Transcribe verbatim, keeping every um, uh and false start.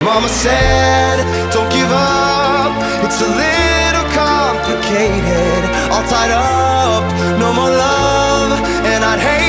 Mama said, don't give up, it's a little complicated, all tied up, no more love, and I'd hate